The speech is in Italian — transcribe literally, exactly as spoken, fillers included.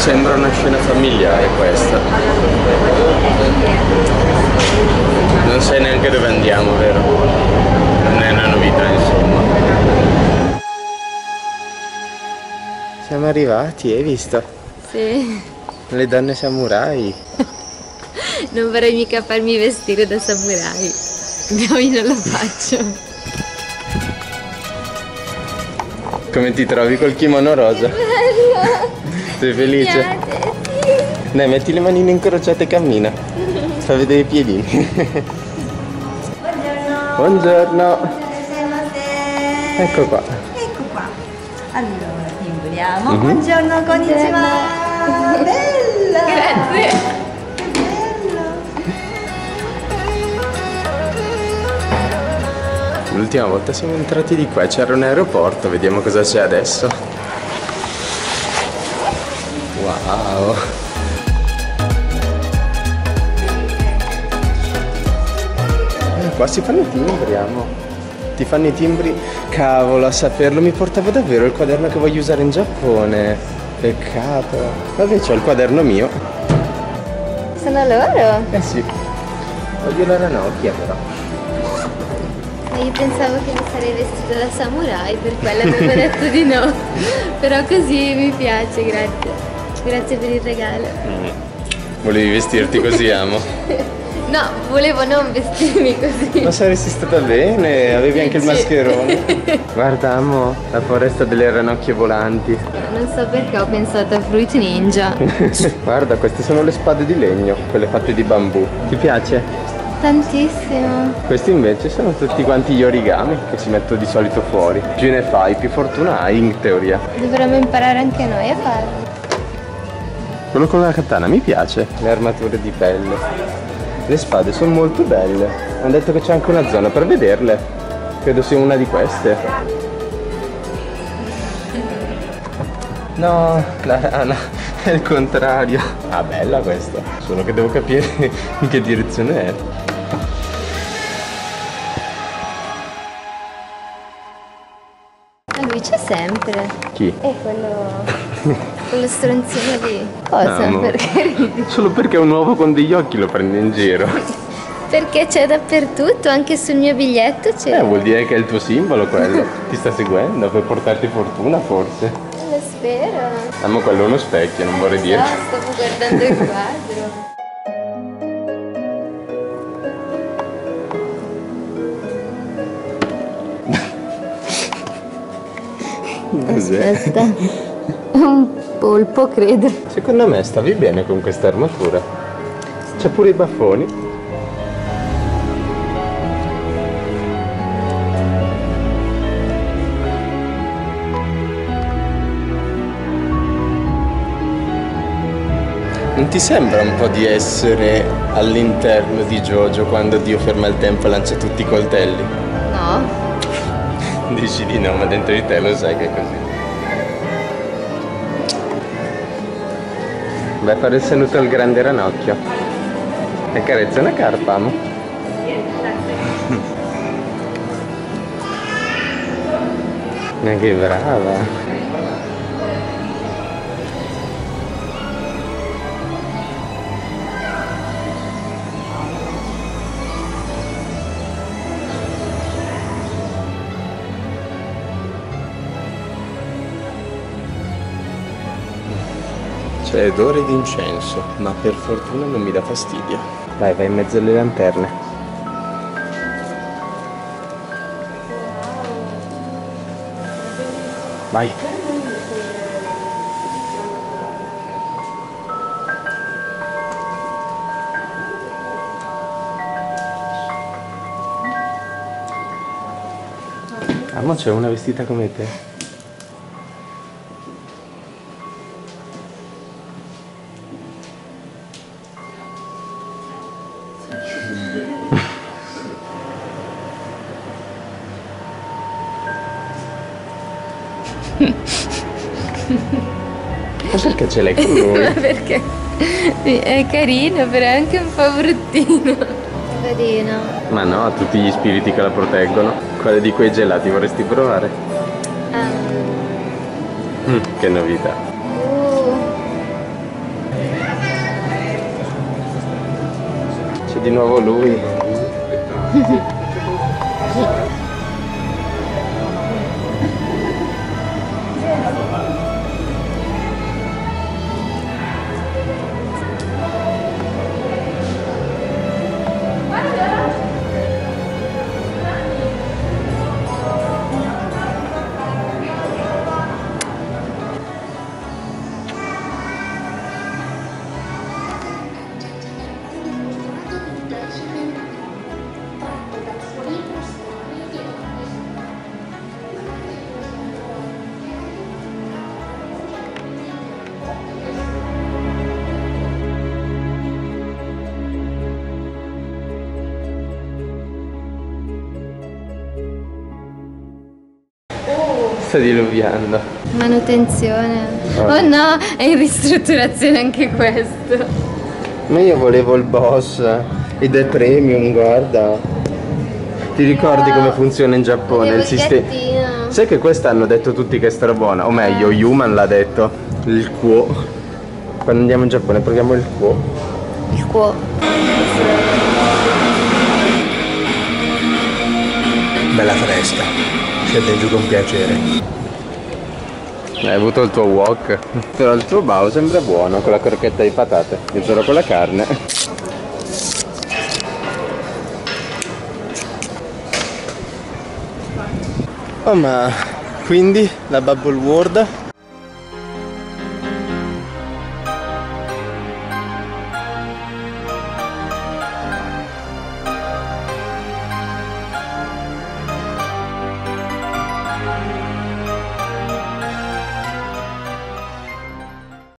Sembra una scena familiare questa. Non sai neanche dove andiamo, vero? Non è una novità, insomma. Siamo arrivati, hai visto? Sì. Le donne samurai. Non vorrei mica farmi vestire da samurai. No, io non lo faccio. Come ti trovi col kimono rosa? Bello! Sei felice? Piace, sì. Dai, metti le manine incrociate e cammina. Fa vedere i piedini. Buongiorno. Buongiorno. Ecco qua. Ecco qua. Allora, timburiamo. Mhm. Buongiorno, konnichiwa. Bella. Grazie. L'ultima volta siamo entrati di qua, c'era un aeroporto, vediamo cosa c'è adesso. Wow! Eh, qua si fanno i timbri, amo. Ti fanno i timbri? Cavolo, a saperlo, mi portavo davvero il quaderno che voglio usare in Giappone. Peccato. Vabbè, c'ho il quaderno mio. Sono loro? Eh sì. Voglio la ranocchia però. Ma io pensavo che mi sarei vestita da samurai, per quello avevo detto di no. Però così mi piace, grazie. Grazie per il regalo. Mm. Volevi vestirti così, amo? No, volevo non vestirmi così. Ma saresti stata bene, avevi anche il Sì. mascherone. Guarda, amo, la foresta delle ranocchie volanti. Non so perché ho pensato a Fruit Ninja. Guarda, queste sono le spade di legno, quelle fatte di bambù. Ti piace? Tantissimo. Questi invece sono tutti quanti gli origami che si mettono di solito fuori. Più ne fai, più fortuna hai in teoria. Dovremmo imparare anche noi a farlo. Quello con la katana mi piace. Le armature di pelle. Le spade sono molto belle. Hanno detto che c'è anche una zona per vederle. Credo sia una di queste. No, la rana è il contrario. Ah, bella questa. Solo che devo capire in che direzione è. Ma lui c'è sempre. Chi? È quello. quello stronzino lì. Cosa? Amo. Perché ridi? Solo perché è un uovo con degli occhi lo prende in giro. Perché c'è dappertutto, anche sul mio biglietto c'è. Eh, vuol dire che è il tuo simbolo quello. Ti sta seguendo per portarti fortuna, forse. Lo spero. Amo, quello è uno specchio, non vorrei dire. No, stavo guardando il quadro. Cos'è? Aspetta. Un polpo, credo. Secondo me stavi bene con questa armatura. C'è pure i baffoni. Non ti sembra un po' di essere all'interno di JoJo quando Dio ferma il tempo e lancia tutti i coltelli? No. Dici di no, ma dentro di te lo sai che è così. Vai a fare il saluto al grande ranocchio. E carezza una carpa, amo. Ma che brava. C'è odore di incenso, ma per fortuna non mi dà fastidio. Vai, vai in mezzo alle lanterne. Vai. Amo, c'è una vestita come te. Ma perché ce l'hai con lui? Ma perché? È carino, però è anche un po' bruttino. Poverino. Ma no, tutti gli spiriti che la proteggono. Quale di quei gelati vorresti provare? Ah. Mm, che novità. Uh. di nuovo lui. Sta diluviando. Manutenzione. Oh. Oh no, è in ristrutturazione anche questo. Ma io volevo il boss, ed è premium, guarda. Ti ricordi Wow. come funziona in Giappone Volevo il sistema? gattino. Sai che questa hanno detto tutti che è strabuona, o meglio, Human l'ha detto, il quo. Quando andiamo in Giappone proviamo il quo. Il cuo. Bella fresca, scende giù con piacere. Hai avuto il tuo wok, però il tuo bao sembra buono con la crocchetta di patate, io solo con la carne. Oh, ma quindi la Bubble World